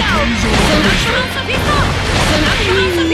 スナックマンサフィストスナックマンサフィスト